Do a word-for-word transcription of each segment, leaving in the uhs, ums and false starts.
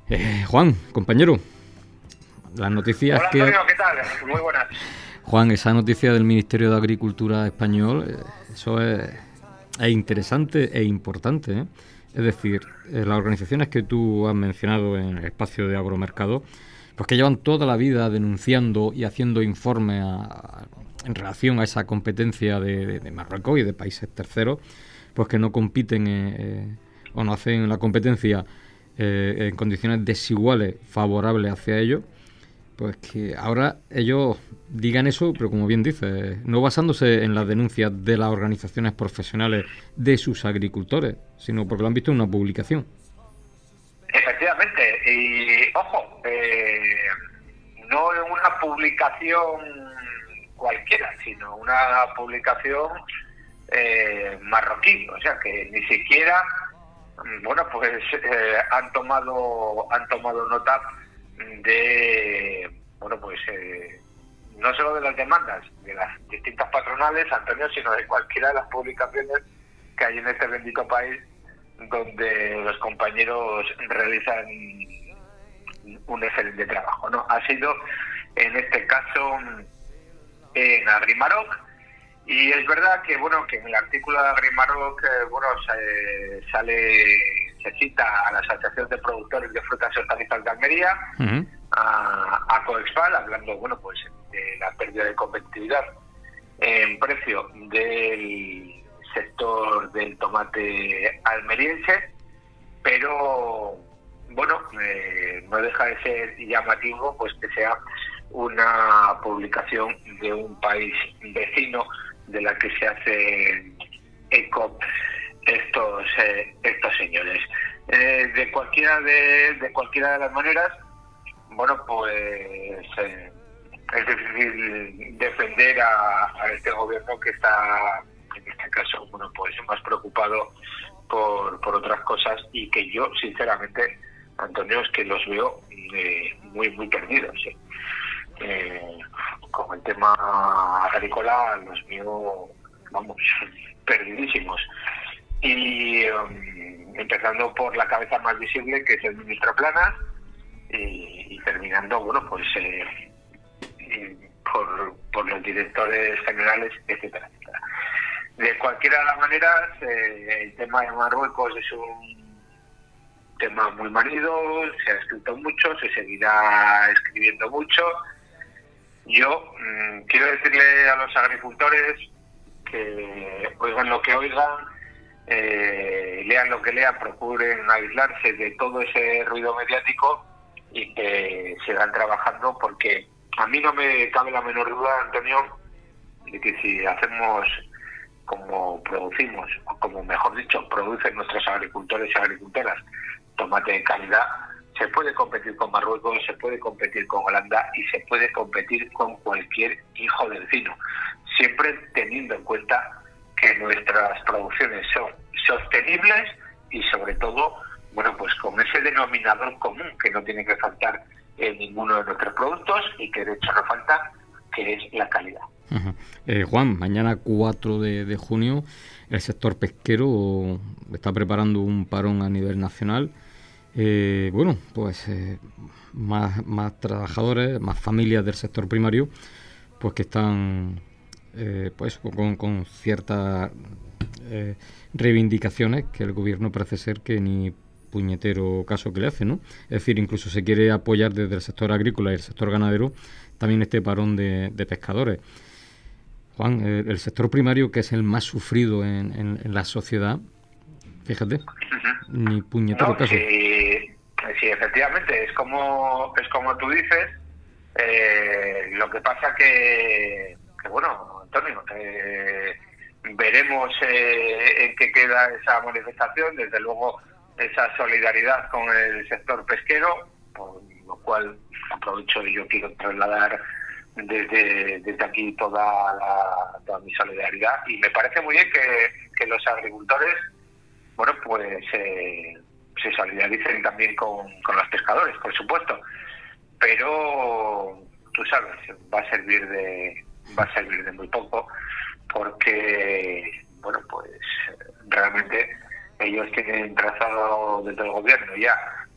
Eh, Juan, compañero, las noticias Hola, que... Antonio, ¿qué tal? Muy buenas. Juan, esa noticia del Ministerio de Agricultura español, eh, eso es, es interesante e importante, ¿eh? Es decir, eh, las organizaciones que tú has mencionado en el espacio de agromercado, pues que llevan toda la vida denunciando y haciendo informes a, a, en relación a esa competencia de, de, de Marruecos y de países terceros, pues que no compiten eh, eh, o no hacen la competencia eh, en condiciones desiguales favorables hacia ellos, pues que ahora ellos digan eso, pero como bien dice, no basándose en las denuncias de las organizaciones profesionales de sus agricultores, sino porque lo han visto en una publicación. Efectivamente, y ojo, eh, no en una publicación cualquiera, sino una publicación eh, marroquí, o sea que ni siquiera, bueno, pues eh, han tomado han tomado nota de, bueno, pues eh, no solo de las demandas de las distintas patronales, Antonio, sino de cualquiera de las publicaciones que hay en este bendito país donde los compañeros realizan un excelente trabajo, ¿no? Ha sido en este caso en Agrimaroc, y es verdad que, bueno, que en el artículo de Agrimaroc, eh, bueno, se, sale, se cita a la Asociación de Productores de Frutas y Hortalizas de Almería, uh-huh. a, a Coexpal, hablando, bueno, pues de la pérdida de competitividad en precio del sector del tomate almeriense, pero bueno, eh, no deja de ser llamativo pues que sea una publicación de un país vecino de la que se hacen eco estos eh, estos señores. Eh, de cualquiera de, de cualquiera de las maneras, bueno, pues eh, es difícil defender a, a este gobierno que está, en este caso, bueno, pues más preocupado por, por otras cosas, y que yo, sinceramente, Antonio, es que los veo eh, muy, muy perdidos. ¿eh? Eh, con el tema agrícola los veo, vamos, perdidísimos. Y um, empezando por la cabeza más visible, que es el ministro Planas, y, y terminando, bueno, pues eh, por, por los directores generales, etcétera, etcétera. De cualquiera de las maneras, eh, el tema de Marruecos es un tema muy manido, se ha escrito mucho, se seguirá escribiendo mucho. Yo mmm, quiero decirle a los agricultores que oigan lo que oigan, eh, lean lo que lean, procuren aislarse de todo ese ruido mediático y que sigan trabajando, porque a mí no me cabe la menor duda, Antonio, de que si hacemos como producimos, o como mejor dicho, producen nuestros agricultores y agricultoras, tomate de calidad, se puede competir con Marruecos, se puede competir con Holanda y se puede competir con cualquier hijo del vecino, siempre teniendo en cuenta que nuestras producciones son sostenibles y sobre todo, bueno, pues con ese denominador común que no tiene que faltar en ninguno de nuestros productos y que de hecho no falta, que es la calidad. Uh-huh. Eh, Juan, mañana cuatro de, de junio el sector pesquero está preparando un parón a nivel nacional. Eh, bueno, pues eh, más, más trabajadores, más familias del sector primario, pues que están eh, pues con, con ciertas eh, reivindicaciones que el gobierno parece ser que ni puñetero caso que le hace, ¿no? Es decir, incluso se quiere apoyar desde el sector agrícola y el sector ganadero también este parón de, de pescadores. Juan, el, el sector primario, que es el más sufrido en, en, en la sociedad, fíjate, uh-huh. ni puñetero no, caso. Sí, sí, efectivamente, es como es como tú dices. Eh, lo que pasa que, que bueno, Antonio, eh, veremos eh, en qué queda esa manifestación. Desde luego, esa solidaridad con el sector pesquero, por lo cual aprovecho y yo quiero trasladar desde, desde aquí toda, la, toda mi solidaridad, y me parece muy bien que, que los agricultores, bueno, pues eh, se solidaricen también con, con los pescadores, por supuesto, pero tú sabes, va a servir de va a servir de muy poco, porque bueno, pues realmente ellos tienen trazado desde el gobierno ya su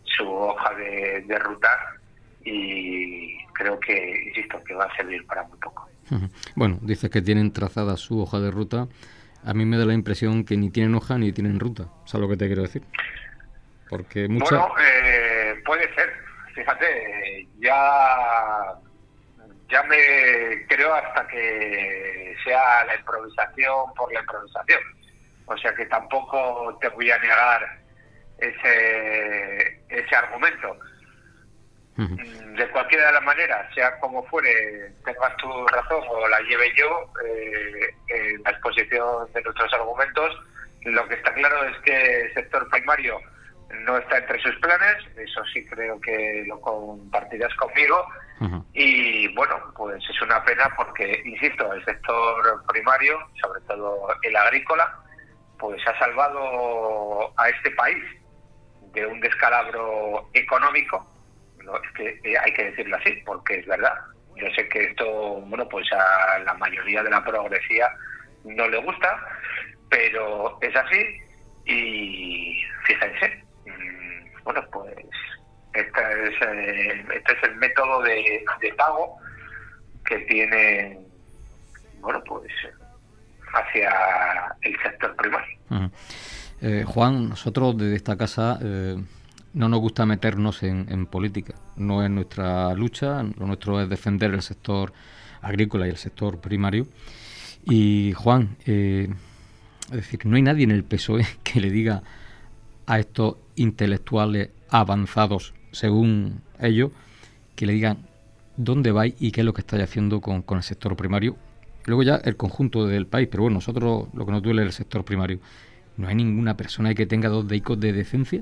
hoja de, de ruta y creo que, insisto, que va a servir para muy poco. Bueno, dices que tienen trazada su hoja de ruta. A mí me da la impresión que ni tienen hoja ni tienen ruta. ¿Sabes lo que te quiero decir? Porque mucha... Bueno, eh, puede ser. Fíjate, ya, ya me creo hasta que sea la improvisación por la improvisación. O sea que tampoco te voy a negar ese, ese argumento. Uh-huh. De cualquiera de las maneras, sea como fuere, tengas tu razón o la lleve yo, eh, en la exposición de nuestros argumentos, lo que está claro es que el sector primario no está entre sus planes, eso sí creo que lo compartirás conmigo. Uh-huh. Y bueno, pues es una pena porque, insisto, el sector primario, sobre todo el agrícola, pues ha salvado a este país de un descalabro económico. No, es que hay que decirlo así, porque es verdad. Yo sé que esto, bueno, pues a la mayoría de la progresía no le gusta, pero es así y fíjense, bueno, pues este es, eh, este es el método de, de pago que tiene, bueno, pues hacia el sector primario. Uh-huh. eh, Juan, nosotros desde esta casa eh, no nos gusta meternos en, en política, no es nuestra lucha, lo nuestro es defender el sector agrícola y el sector primario. Y Juan, eh, es decir, no hay nadie en el P S O E que le diga a estos intelectuales avanzados, según ellos, que le digan dónde vais y qué es lo que estáis haciendo con, con el sector primario. Luego ya el conjunto del país, pero bueno, nosotros lo que nos duele es el sector primario. ¿No hay ninguna persona que tenga dos deicos de decencia?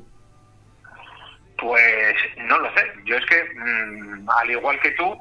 Pues no lo sé. Yo es que, mmm, al igual que tú,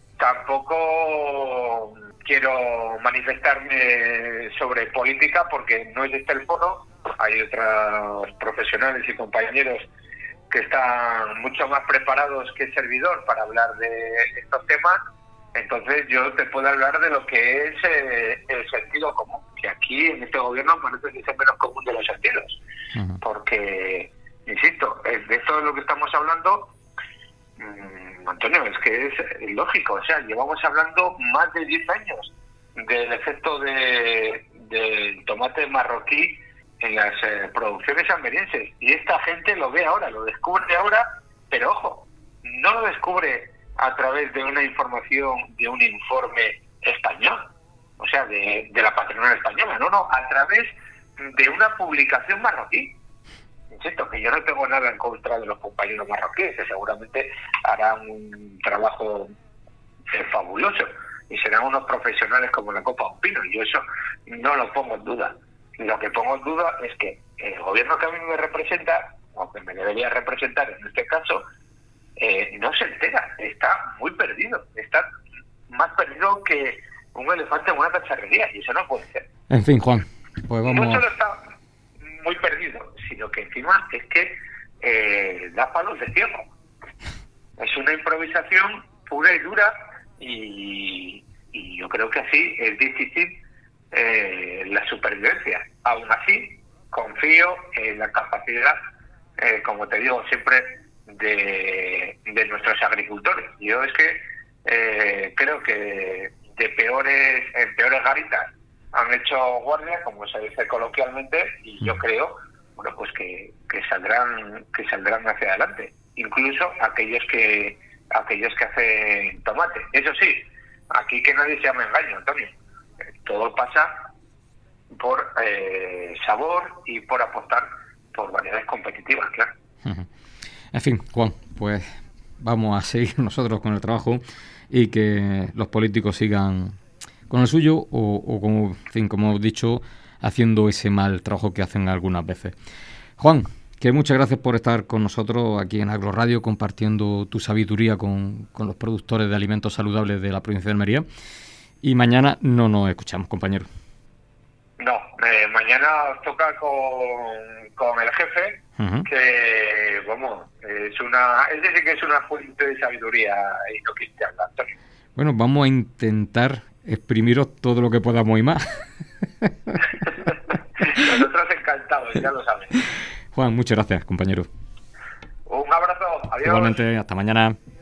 tampoco quiero manifestarme sobre política porque no es este el foro. Hay otros profesionales y compañeros que están mucho más preparados que el servidor para hablar de estos temas. Entonces yo te puedo hablar de lo que es eh, el sentido común, que aquí en este gobierno parece que es el menos común de los sentidos. Uh-huh. Porque, insisto, de esto de lo que estamos hablando, mmm, Antonio, es que es lógico. O sea, llevamos hablando más de diez años del efecto de, del tomate marroquí en las eh, producciones almerienses. Y esta gente lo ve ahora, lo descubre ahora, pero ojo, no lo descubre a través de una información, de un informe español, o sea, de, de la patronal española, no, no, a través de una publicación marroquí. Insisto, que yo no tengo nada en contra de los compañeros marroquíes, que seguramente harán un trabajo eh, fabuloso y serán unos profesionales como la copa de un pino, y yo eso no lo pongo en duda. Lo que pongo en duda es que el gobierno que a mí me representa, o que me debería representar en este caso, eh, no se entera, está muy perdido, está más perdido que un elefante en una cacharrería, y eso no puede ser. En fin, Juan, pues vamos... No solo está muy perdido, sino que encima es que eh, da palos de ciego. Es una improvisación pura y dura, y, y yo creo que así es difícil eh, la supervivencia. Aún así, confío en la capacidad, eh, como te digo siempre, de, de nuestros agricultores. Yo es que eh, creo que de peores, en peores garitas han hecho guardia, como se dice coloquialmente, y yo creo, bueno, pues que, que saldrán, que saldrán hacia adelante, incluso aquellos que aquellos que hacen tomate. Eso sí, aquí que nadie se llame engaño, Antonio. Todo pasa por eh, sabor y por apostar por variedades competitivas, claro. Uh-huh. En fin, Juan, pues vamos a seguir nosotros con el trabajo y que los políticos sigan con el suyo o, o como, en fin, como hemos dicho, haciendo ese mal trabajo que hacen algunas veces. Juan, que muchas gracias por estar con nosotros aquí en Agro Radio, compartiendo tu sabiduría con, con los productores de alimentos saludables de la provincia de Almería. Y mañana no nos escuchamos, compañero. No, eh, mañana os toca con, con el jefe, uh-huh. que, vamos, es una, es decir, que es una fuente de sabiduría y no cristiana, Antonio. Bueno, vamos a intentar exprimiros todo lo que podamos y más. Nosotros encantados, ya lo saben. Juan, muchas gracias, compañero. Un abrazo, adiós. Igualmente, hasta mañana.